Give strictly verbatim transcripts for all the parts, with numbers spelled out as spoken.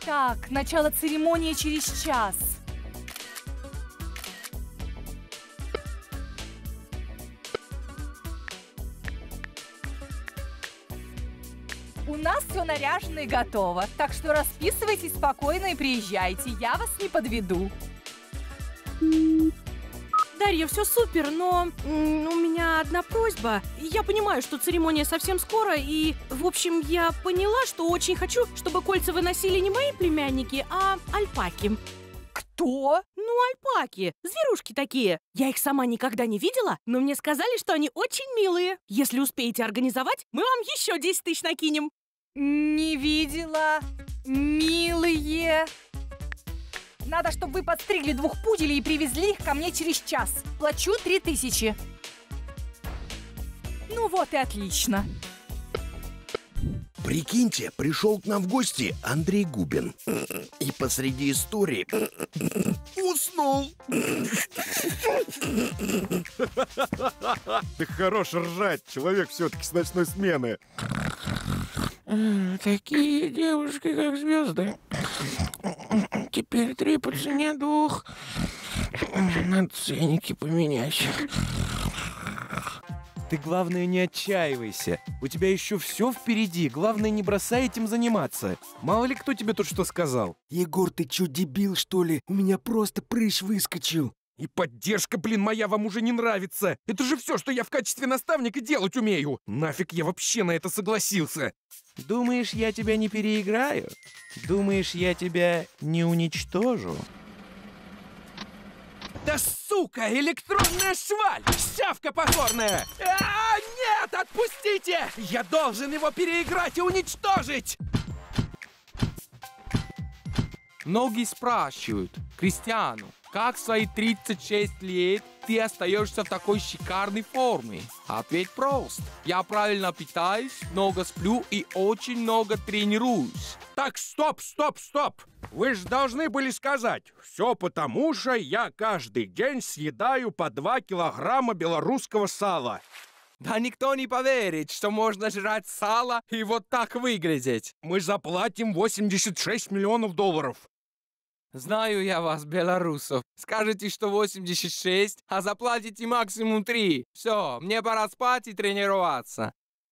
Так, начало церемонии через час. У нас все наряжено и готово, так что расписывайтесь спокойно и приезжайте, я вас не подведу. Дарья, все супер, но м, у меня одна просьба. Я понимаю, что церемония совсем скоро, и, в общем, я поняла, что очень хочу, чтобы кольца выносили не мои племянники, а альпаки. Кто? Ну, альпаки. Зверушки такие. Я их сама никогда не видела, но мне сказали, что они очень милые. Если успеете организовать, мы вам еще десять тысяч накинем. Не видела. Милые. Надо, чтобы вы подстригли двух пуделей и привезли их ко мне через час. Плачу три тысячи. Ну вот и отлично. Прикиньте, пришел к нам в гости Андрей Губин. И посреди истории уснул. Ты хорош ржать, человек все-таки с ночной смены. Такие девушки, как звезды. Теперь три по цене двух. Надо ценники поменять. Ты, главное, не отчаивайся. У тебя еще все впереди. Главное, не бросай этим заниматься. Мало ли кто тебе тут что сказал. Егор, ты чё, дебил, что ли? У меня просто прыщ выскочил. И поддержка, блин, моя вам уже не нравится. Это же все, что я в качестве наставника делать умею. Нафиг я вообще на это согласился. Думаешь, я тебя не переиграю? Думаешь, я тебя не уничтожу? Да сука, электронная шваль! Щавка позорная! А, нет, отпустите! Я должен его переиграть и уничтожить! Многие спрашивают, Кристиану, как в свои тридцать шесть лет ты остаешься в такой шикарной форме? Ответ прост. Я правильно питаюсь, много сплю и очень много тренируюсь. Так, стоп, стоп, стоп! Вы же должны были сказать, все потому, что я каждый день съедаю по два килограмма белорусского сала. Да никто не поверит, что можно жрать сало и вот так выглядеть. Мы заплатим восемьдесят шесть миллионов долларов. Знаю я вас, белорусов. Скажете, что восемьдесят шесть, а заплатите максимум три. Все, мне пора спать и тренироваться.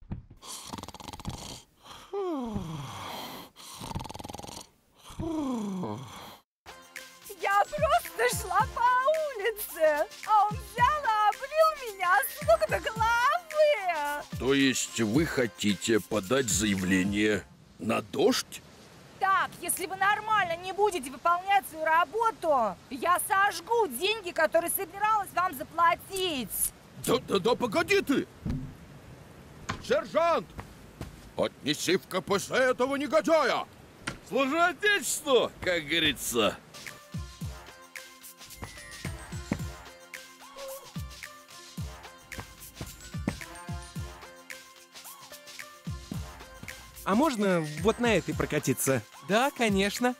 Я просто шла по улице, а он взял и облил меня с ног до головы. То есть вы хотите подать заявление на дождь? Так, если вы нормально не будете выполнять свою работу, я сожгу деньги, которые собиралась вам заплатить. Да, да, да, погоди ты! Сержант! Отнеси в ка пэ эс этого негодяя! Служу отечеству, как говорится. А можно вот на этой прокатиться? Да, конечно.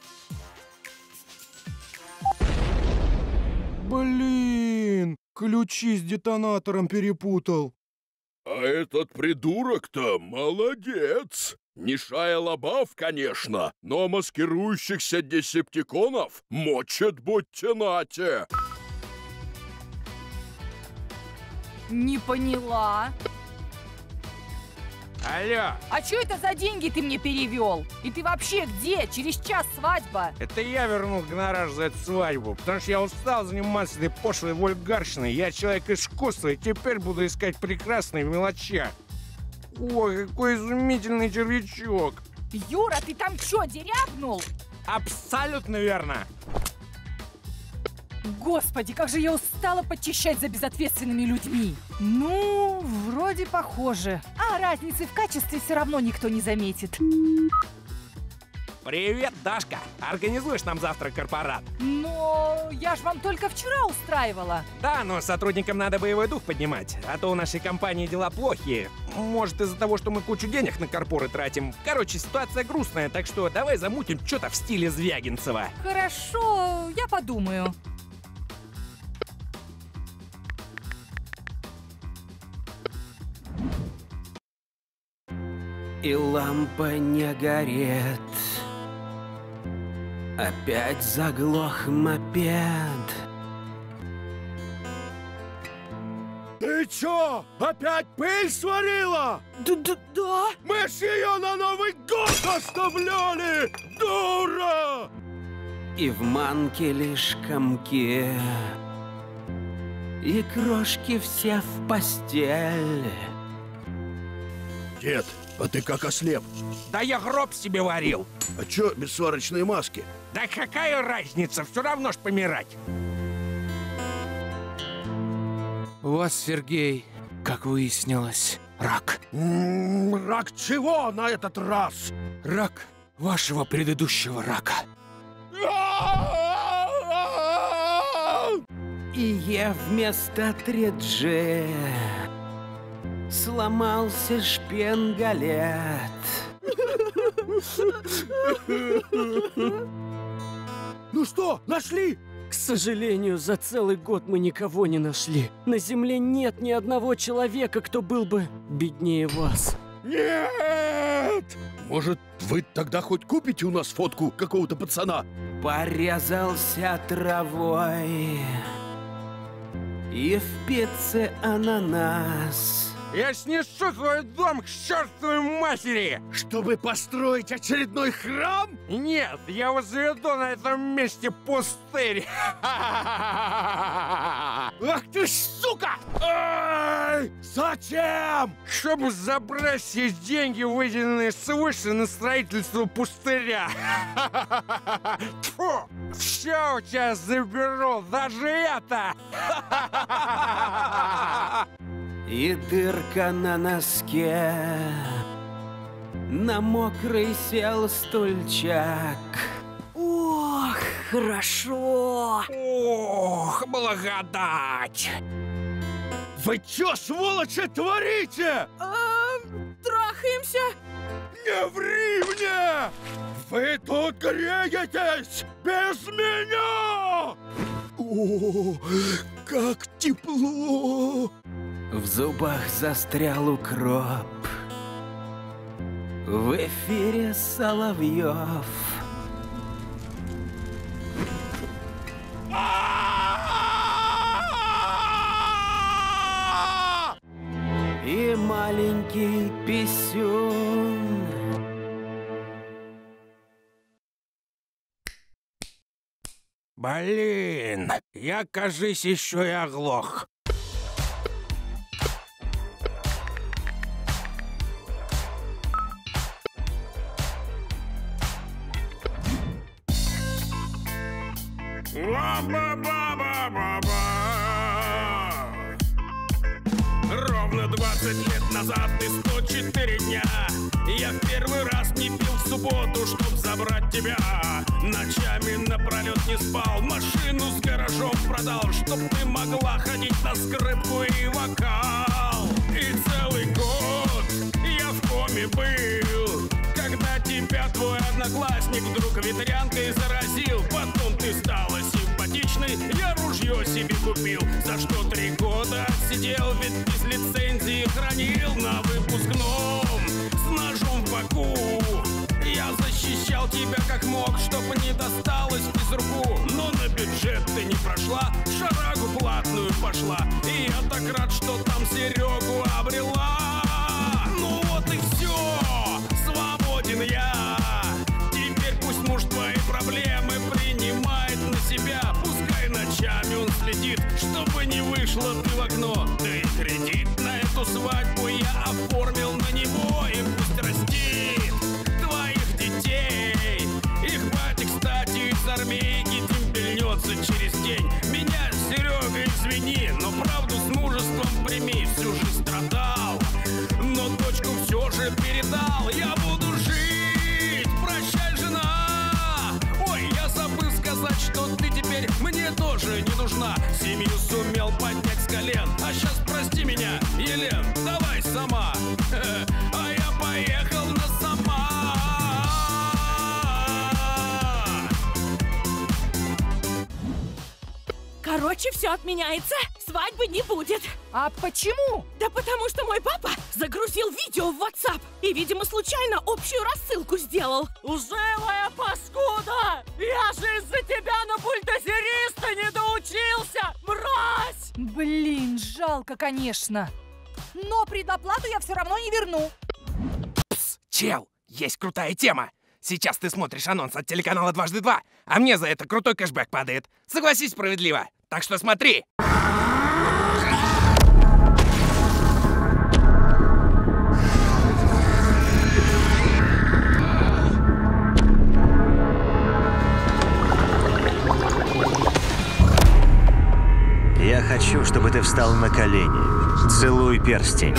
Блин, ключи с детонатором перепутал. А этот придурок-то молодец! Не Шайя Лабаф, конечно, но маскирующихся десептиконов мочат будьте нате. Не поняла. Алло, А что это за деньги ты мне перевел? И ты вообще где? Через час свадьба. это я вернул гонорар за эту свадьбу, потому что я устал заниматься этой пошлой вульгарщиной. Я человек искусства и теперь буду искать прекрасные мелочи. Ой, какой изумительный червячок. Юра, ты там что, дерябнул? Абсолютно верно. Господи, как же я устала подчищать за безответственными людьми. Ну, вроде похоже. А разницы в качестве все равно никто не заметит. Привет, Дашка. Организуешь нам завтра корпорат? Но я ж вам только вчера устраивала. Да, но сотрудникам надо боевой дух поднимать, а то у нашей компании дела плохие. Может, из-за того, что мы кучу денег на корпоры тратим. Короче, ситуация грустная, так что давай замутим что-то в стиле Звягинцева. Хорошо, я подумаю. И лампа не горит. Опять заглох мопед. Ты чё, опять пыль сварила? Да-да-да. Мы ж ее на Новый год оставляли, дура! И в манке лишь комки, и крошки все в постель. Дед, а ты как ослеп? Да я гроб себе варил. А чё без сварочной маски? Да какая разница, все равно ж помирать. У вас, Сергей, как выяснилось, рак. М -м, рак чего на этот раз? Рак вашего предыдущего рака. И я вместо три джи сломался шпингалет. Ну что, нашли? К сожалению, за целый год мы никого не нашли. На Земле нет ни одного человека, кто был бы беднее вас. Нет! Может, вы тогда хоть купите у нас фотку какого-то пацана? Порезался травой, и в пицце ананас. Я снесу твой дом к чертовой матери! Чтобы построить очередной храм? Нет, я возведу на этом месте пустырь! Ах ты ж сука! Ай! Зачем? Чтобы забрать все деньги, выделенные свыше на строительство пустыря! Тьфу! Все у тебя заберу, даже это! И дырка на носке, на мокрый сел стульчак. Ох, хорошо. Ох, благодать! Вы чё, сволочи, творите? А, трахаемся. Не ври мне! Вы тут греетесь без меня! О, как тепло! В зубах застрял укроп. В эфире Соловьев. И маленький писюн. Блин, я, кажись, еще и оглох. Ровно двадцать лет назад и сто четыре дня я в первый раз не пил в субботу, чтоб забрать тебя. Ночами напролет не спал, машину с гаражом продал, чтоб ты могла ходить на скрипку и вокал. И целый год я в коме был, когда тебя твой одноклассник вдруг ветрянкой заразил. Потом ты стала симпатичной, я ружье себе купил, за что три года отсидел, ведь без лицензии хранил на выпускном с ножом в боку. Я защищал тебя как мог, чтобы не досталось без руку. Но на бюджет ты не прошла, шарагу платную пошла, и я так рад, что там Серегу обрела. Ну вот и все, свободен я. Теперь пусть муж твои проблемы принимает на себя. Пускай ночами он следит, чтобы не вышла ты в окно. Да и кредит на эту свадьбу я оформил на него. И пусть растит твоих детей. Их батя, кстати, из армейки дембельнется через день. Меня, Серега, извини, но правду с мужеством прими. Всю жизнь страдал, но дочку все же передал. Я буду жить, прощай, жена. Ой, я забыл сказать, что ты теперь мне тоже не нужна. Семью сумел поднять с колен, а сейчас прости меня, Елен, давай сама. А я поехал на сама. Короче, все отменяется. свадьбы не будет. А почему? Да потому что мой папа загрузил видео в WhatsApp и, видимо, случайно общую рассылку сделал. Лживая паскуда! Я же из-за тебя на бульдозериста не доучился, мразь! Блин, жалко, конечно. Но предоплату я все равно не верну. Пс, чел, есть крутая тема. Сейчас ты смотришь анонс от телеканала «Дважды два», а мне за это крутой кэшбэк падает. Согласись, справедливо. Так что смотри. Я хочу, чтобы ты встал на колени. Целуй перстень.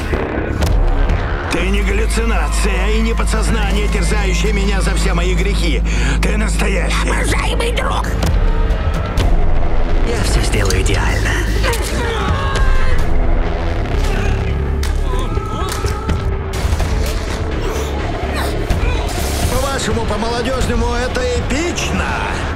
Ты не галлюцинация и не подсознание, терзающее меня за все мои грехи. Ты настоящий. Уважаемый друг! Я все сделаю идеально. По-вашему, по-молодежному, это эпично.